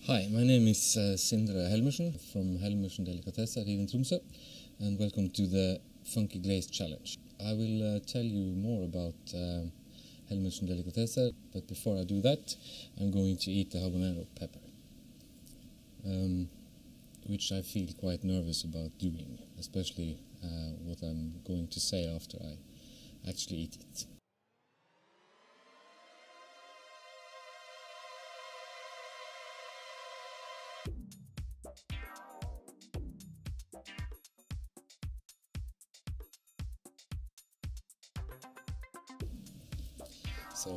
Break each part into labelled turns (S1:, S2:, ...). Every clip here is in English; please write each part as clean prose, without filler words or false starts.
S1: Hi, my name is Sindre Helmersen from Helmersen Delikatesser here in Tromsø, and welcome to the Funky Glazed Challenge. I will tell you more about Helmersen Delikatesser, but before I do that, I'm going to eat the habanero pepper, which I feel quite nervous about doing, especially what I'm going to say after I actually eat it. So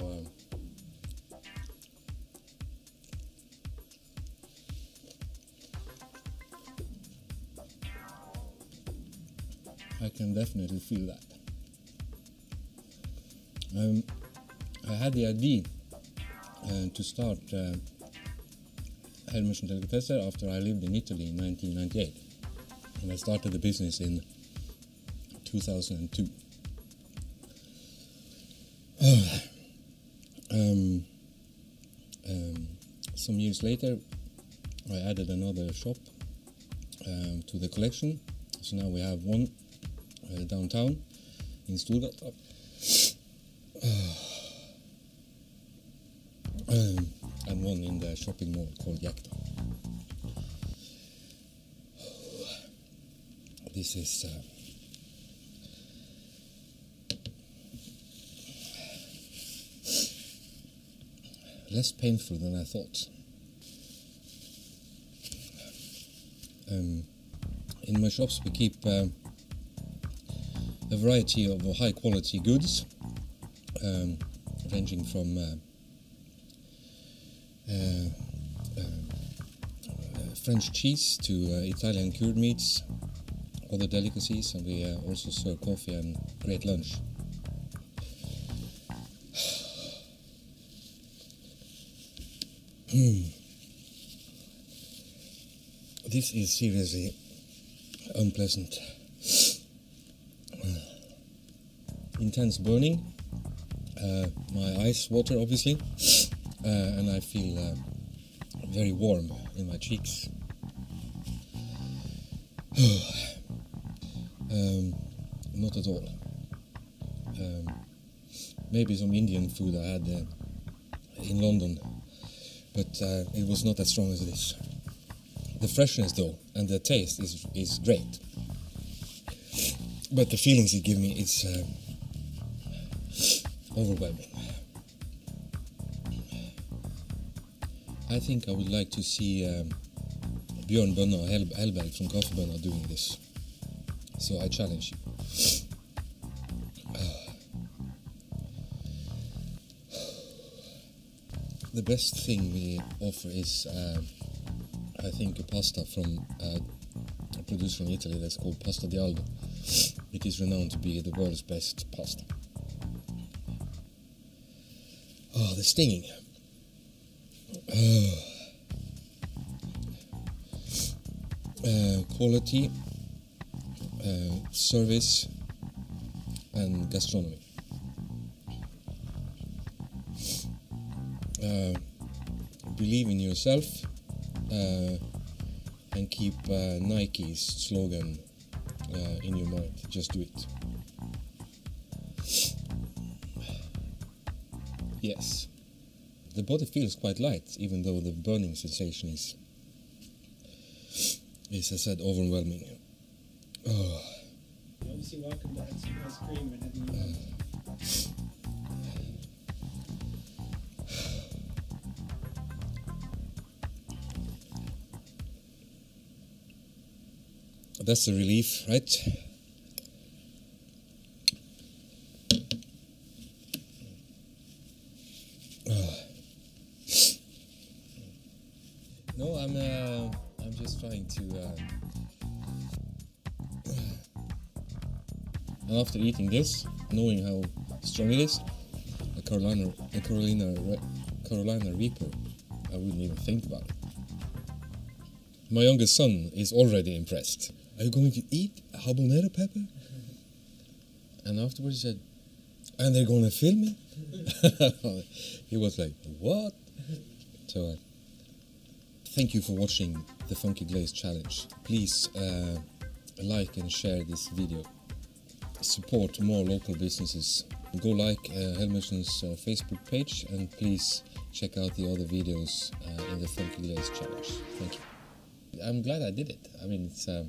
S1: I can definitely feel that. I had the idea to start Helmersen Delikatesser after I lived in Italy in 1998, and I started the business in 2002. Some years later, I added another shop to the collection, so now we have one downtown in Storgata, and one in the shopping mall called Jekta. This is less painful than I thought. In my shops we keep a variety of high quality goods, ranging from French cheese to Italian cured meats, other delicacies, and we also serve coffee and great lunch. This is seriously unpleasant. Intense burning, my eyes water obviously, and I feel very warm in my cheeks. Not at all. Maybe some Indian food I had in London, but it was not as strong as this. The freshness though, and the taste is great, but the feelings it gives me is overwhelming. I think I would like to see Bjørn Bønna Hellberg from Kaffebønna doing this, so I challenge you. The best thing we offer is I think a pasta from produced from Italy that's called Pasta di Aldo. It is renowned to be the world's best pasta. Oh, the stinging. Quality, service, and gastronomy. Believe in yourself, and keep Nike's slogan in your mind. Just do it. Yes. The body feels quite light, even though the burning sensation is, as I said, overwhelming. Oh.
S2: You're obviously welcome to have some ice cream whenever you want.
S1: That's a relief, right? No, I'm just trying to. And after eating this, knowing how strong it is, a Carolina Reaper, I wouldn't even think about it. My youngest son is already impressed. Are you going to eat habanero pepper? And afterwards he said, and they're going to film it? He was like, what? So Thank you for watching the Funky Glaze Challenge. Please like and share this video. Support more local businesses. Go like Helmersen's Facebook page, and please check out the other videos in the Funky Glaze Challenge. Thank you. I'm glad I did it. I mean,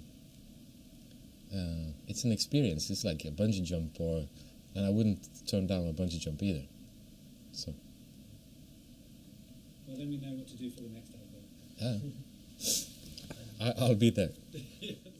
S1: it's an experience. It's like a bungee jump, and I wouldn't turn down a bungee jump either. So.
S2: Well, then we know what to do for the next album.
S1: Yeah. I'll be there.